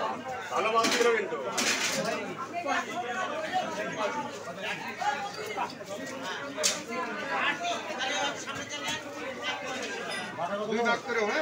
ভালো মাছ ছিল কিন্তু দুই ভাগ করে হ্যাঁ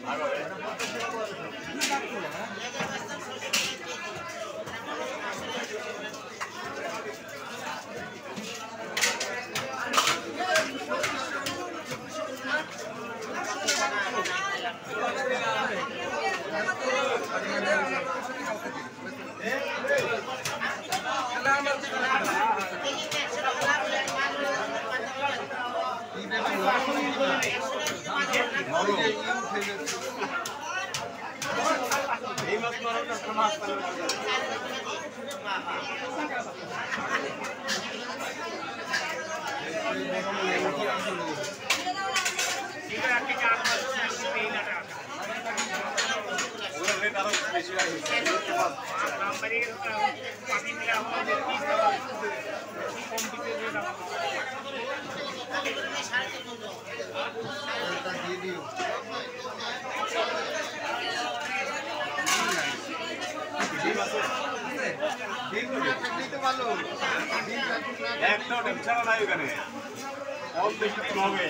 একটা টেনশন নাই ওখানে অল দেখতে তো হবে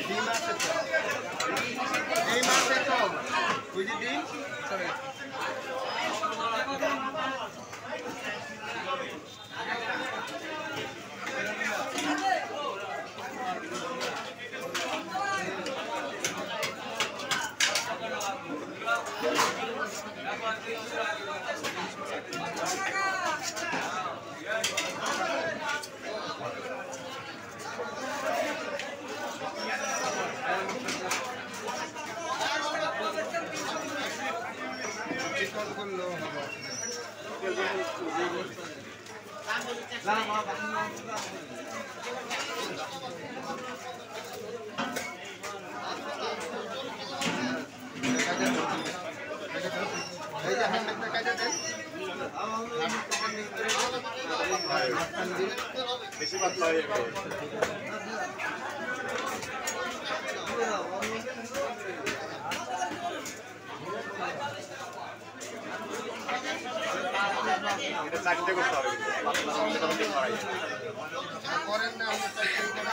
এই মাসে তো বুঝি দিন বেশি পাতলা হয়ে যাবে এটা চারটে করতে হবে পাতলা আমাদের আমাদের পারাই করেন না আমরা চারটে করে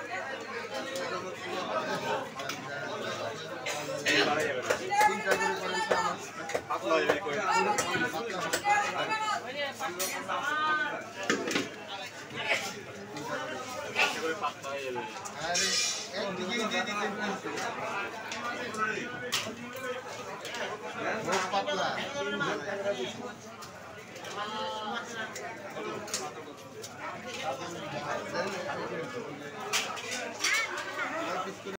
এই পারাই যাবে তিনটা করে করেন তো আমার পাতলা হয়ে যাবে করে পাতলা হয়ে যাবে আরে একদিকে দিয়ে দিতে